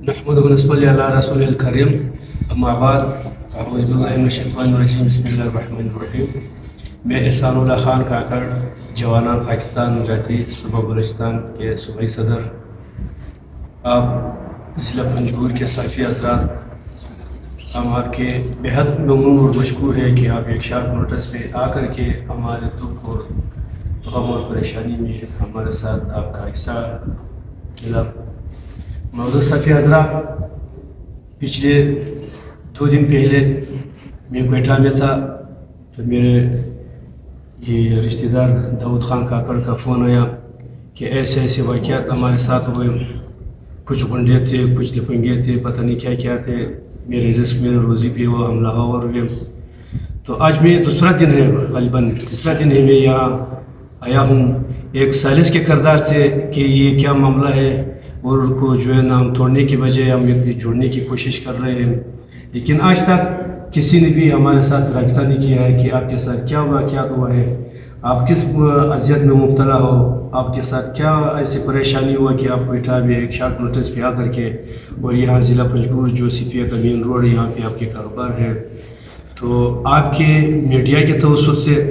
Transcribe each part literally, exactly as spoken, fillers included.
नहमदुहु व नसल्ली अला रसूलिल करीम अम्मा बाद अऊज़ु बिल्लाहि मिनश शैतानिर रजीम बिस्मिल्लाहिर रहमानिर रहीम। मैं एहसानुल्लाह खान काकड़ जवाना पाकिस्तान गुजराती सूबा बलूचिस्तान के सूबाई सदर, आप ज़िला पंजगुर के सफ़ी हज़रात, हम आपके बेहद ममनून और मशकूर है कि आप एक शार्प नोटिस पे आकर के हमारे दुख और गम और परेशानी में हमारे साथ आपका हिस्सा मिला। मौजूद सफ़ी हज़रात, पिछले दो दिन पहले मैं क्वेटा में था तो मेरे ये रिश्तेदार दाऊद खान काकड़ का फ़ोन आया कि ऐसे ऐसे वाक़यात हमारे साथ हुए, कुछ गुंडे थे, कुछ लफंगे थे, पता नहीं क्या क्या थे, मेरे रिस्क मेरे रोज़ी पे वो हमला और हुए। तो आज मैं दूसरा दिन है, ग़ालिबन तीसरा दिन है मैं यहाँ आया हूँ एक सालिस के किरदार से कि ये क्या मामला है, और उनको जो है ना हम तोड़ने की बजाय हम जोड़ने की कोशिश कर रहे हैं। लेकिन आज तक किसी ने भी हमारे साथ रब्ता नहीं किया है कि आपके साथ क्या हुआ, क्या हुआ है, आप किस अजियत में मुब्तला हो, आपके साथ क्या ऐसी परेशानी हुआ कि आप बैठा भी एक शार्ट नोटिस पे आ करके, और यहाँ ज़िला पंजगुर जो सीपिया का मेन रोड यहाँ पे आपके कारोबार है। तो आपके मीडिया के तवज्जुह से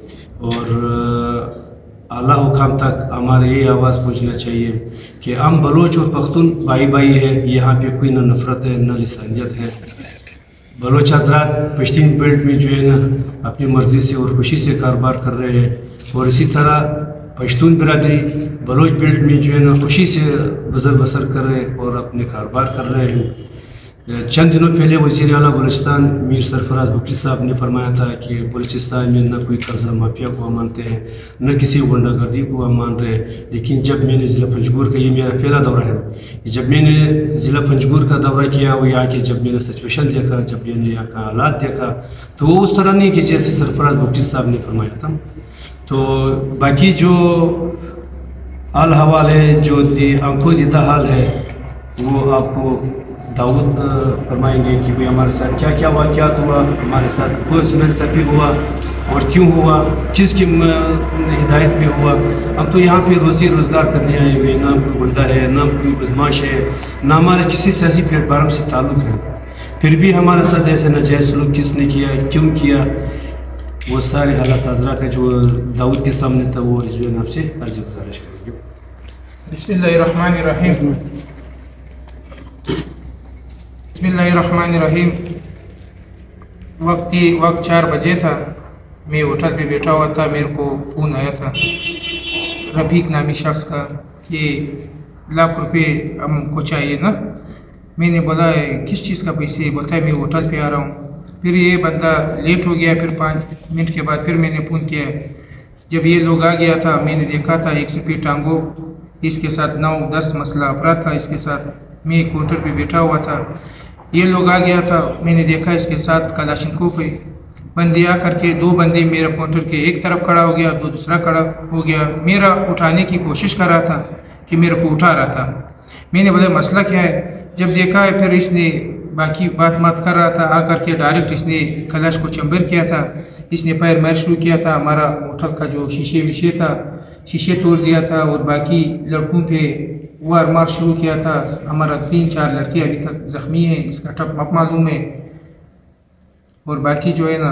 और आला हुकाम तक हमारे ये आवाज़ पहुँचना चाहिए कि हम बलोच और पख्तून भाई भाई है, यहाँ पे कोई ना नफ़रत है ना लिसानियत है। बलोच हज़रात पश्तीन बेल्ट में जो है ना अपनी मर्ज़ी से और खुशी से कारोबार कर रहे हैं, और इसी तरह पश्तून बिरादरी बलोच बेल्ट में जो है ना खुशी से गुजर बसर कर रहे हैं और अपने कारोबार कर रहे हैं। चंद दिनों पहले वज़ीर आला बलूचिस्तान मीर सरफराज बुगटी साहब ने फरमाया था कि बलूचिस्तान में न कोई कर्जा माफिया को हम मानते हैं, न किसी गुंडागर्दी को हम मान रहे हैं। लेकिन जब मैंने ज़िला पंजगुर का, ये मेरा पहला दौरा है, जब मैंने ज़िला पंजगुर का दौरा किया, वो यहाँ के जब मैंने सिचुएशन देखा, जब मैंने यहाँ का हालात देखा, तो वो उस तरह नहीं कि जैसे सरफराज बुगटी साहब ने फरमाया था। तो बाकी जो हाल हवाल है, जो आंखों दीदा हाल है, वो आपको दाऊद फरमाएंगे कि भाई हमारे साथ क्या क्या वाक़यात हुआ, हमारे साथ कौन सी नाइंसाफ़ी हुआ और क्यों हुआ, किसकी हिदायत में हुआ। हम तो यहाँ पे रोज़ी रोज़गार करने आए हुए, ना कोई गुंडा है, ना कोई बदमाश है, ना हमारे किसी सियासी प्लेटफार्म से ताल्लुक़ है, फिर भी हमारे साथ ऐसे नाजायज़ सलूक किसने किया, क्यों किया, वो सारे हालात हज़रा का जो दाऊद के सामने था वो रिजवान आपसे अर्ज़ी गुजारिश करेंगे। बिस्मिल्लाहिर्रहमानिर्रहीम बिस्मिल्लाहिर्रहमानिर्रहीम। वक्त ही वक्त चार बजे था, मैं होटल पे बैठा हुआ था, मेरे को फ़ोन आया था रफ़ीक नामी शख्स का कि लाख रुपए हमको चाहिए ना। मैंने बोला किस चीज़ का पैसे, बोलता है मैं होटल पे आ रहा हूँ। फिर ये बंदा लेट हो गया, फिर पाँच मिनट के बाद फिर मैंने फ़ोन किया। जब ये लोग आ गया था, मैंने देखा था एक सफ़ेद टांगो, इसके साथ नौ दस मसला अफराद था, इसके साथ मैं काउंटर पे बैठा हुआ था। ये लोग आ गया था, मैंने देखा इसके साथ कलाशिनकोव पे बंदे आ करके, दो बंदे मेरा काउंटर के एक तरफ खड़ा हो गया, दो दूसरा खड़ा हो गया, मेरा उठाने की कोशिश कर रहा था कि मेरे को उठा रहा था। मैंने बोला मसला क्या है, जब देखा है फिर इसने बाकी बात मत कर रहा था, आकर के डायरेक्ट इसने कलाश को चंबर किया था, इसने पैर मार शुरू किया था, हमारा होटल का जो शीशे विशे था शीशे तोड़ दिया था, और बाकी लड़कों पे वार मार शुरू किया था। हमारा तीन चार लड़के अभी तक ज़ख्मी हैं, इसका टप मत मालूम है। और बाकी जो है ना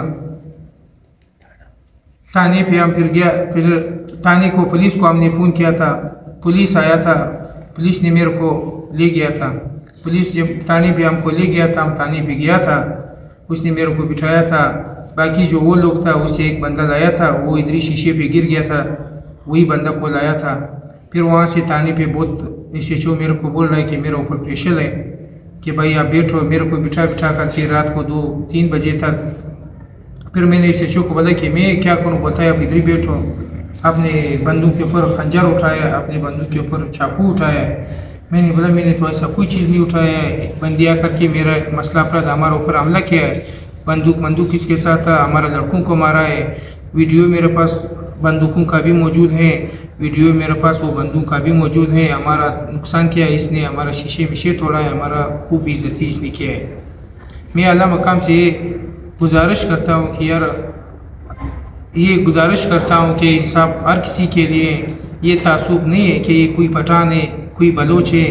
थाने पे हम फिर गया, फिर थाने को पुलिस को हमने फ़ोन किया था, पुलिस आया था, पुलिस ने मेरे को ले गया था। पुलिस जब थाने पे हमको ले गया था, हम थाने पे गया था, उसने मेरे को बिठाया था। बाकी जो वो लोग था उसे एक बंदा लाया था, वो इधर शीशे पे गिर गया था, वही बंदा को लाया था। फिर वहाँ से थाने पे बहुत एस एच ओ मेरे को बोल रहा है कि मेरे ऊपर प्रेशर है कि भाई आप बैठो, मेरे को बिठा बिठा करके रात को दो तीन बजे तक। फिर मैंने एस एच ओ को बोला कि मैं क्या करूँ, बोलता है आप इधर ही बैठो। आपने बंदूक के ऊपर खंजर उठाया, आपने बंदूक के ऊपर चाकू उठाया। मैंने बोला मैंने तो ऐसा कोई चीज़ नहीं उठाया है, बंदी आकर के मेरा मसला अपराध हमारे ऊपर हमला किया है, बंदूक बंदूक इसके साथ था, हमारा लड़कों को मारा है, वीडियो मेरे पास बंदूकों का भी मौजूद है, वीडियो मेरे पास वो बंदूक का भी मौजूद है, हमारा नुकसान किया है इसने, हमारा शीशे विशे तोड़ा है, हमारा खूब इज्जती इसने किया है। मैं आला मकाम से गुजारिश करता हूँ कि यार ये गुजारिश करता हूँ कि इंसाफ हर किसी के लिए, ये तासुब नहीं है कि ये कोई पठान है कोई बलोच है।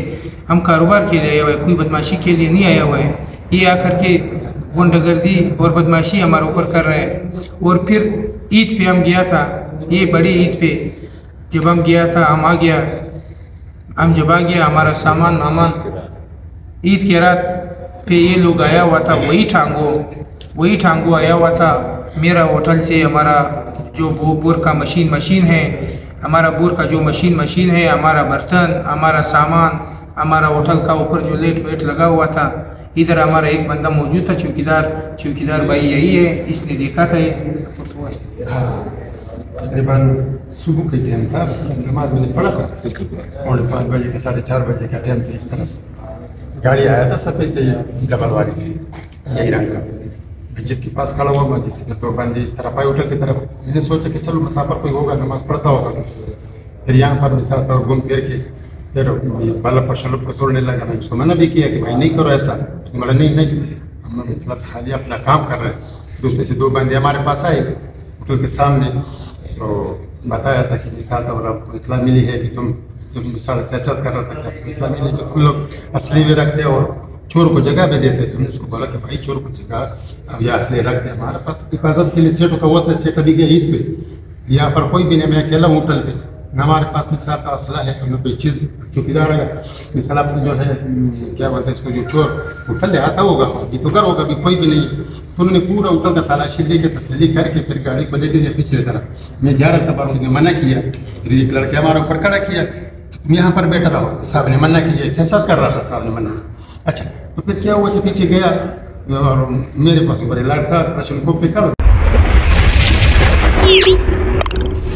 हम कारोबार के लिए आया हुआ है, कोई बदमाशी के लिए नहीं आया हुआ है। ये आकर के गुंडागर्दी और बदमाशी हमारे ऊपर कर रहे हैं। और फिर ईद पे हम गया था, ये बड़ी ईद पे जब हम गया था, हम आ गया हम जब आ गया हमारा सामान वामान ईद के रात पे ये लोग आया हुआ था, वही ठांगो वही ठांगो आया हुआ था मेरा होटल से। हमारा जो वो बोर का मशीन मशीन है हमारा बोर का जो मशीन मशीन है, हमारा बर्तन, हमारा सामान, हमारा होटल का ऊपर जो लेट वेट लगा हुआ था, इधर हमारा एक बंदा मौजूद था, चौकीदार चौकीदार भाई यही है, इसने देखा था ये। हाँ, तकरीबन सुबह का टाइम था, नमाज मैंने पढ़ा था, पौने पाँच बजे का साढ़े चार बजे का टाइम था। इस तरह से गाड़ी आया था सफ़ेद डबल वाली यही रंग का, मस्जिद के पास खड़ा हुआ, मस्जिद से तो बंदे इस तरफ आए होटल की तरफ। मैंने सोचा कि चलो मुसाफिर कोई होगा, नमाज पढ़ता होगा। फिर यहाँ पर मिसाल और घूम फिर के फिर बाला पर शलभ को तोड़ने लगा। मैंने उसको मना भी किया कि भाई नहीं करो ऐसा। उसने बोला नहीं नहीं हम मतलब खाली अपना काम कर रहे हैं। तो उसमें से दो बंदे हमारे पास आए होटल के सामने, तो बताया था कि मिसाल और आपको इतला मिली है कि तुम मिसाल सियासत कर रहा था कि आपको इतला मिली कि तुम लोग असली भी रखते और चोर को जगह भी देते। हमने उसको बोला कि भाई चोर को जगह अब यह असली रख दे, हमारे पास हिफाजत के लिए सेठों का होता है, सेठ अभी गया ईद पे, यहाँ पर कोई भी नहीं, मैं अकेला हूँ होटल पे, न हमारे पास मिसाल का असला है, हमें कोई चीज़ चौकीदार अगर मिसाल आपको जो है क्या बोलते हैं इसको, जो चोर होटल ले आता होगा अभी तो घर होगा, अभी कोई भी नहीं है। तो उन्होंने पूरा होटल का तलाशी लेके तसल्ली करके फिर गाड़ी को लेके गया पिछले तरफ। मैं जा रहा था पर उसने मना किया। फिर एक लड़के हमारे ऊपर खड़ा किया, तुम यहाँ पर बैठा रहो, साहब ने मना किया, सियासत कर रहा था, साहब ने मना। अच्छा, तो फिर क्या हुआ कि पीछे गया और मेरे पास बड़े लड़का प्रश्न को पिकड़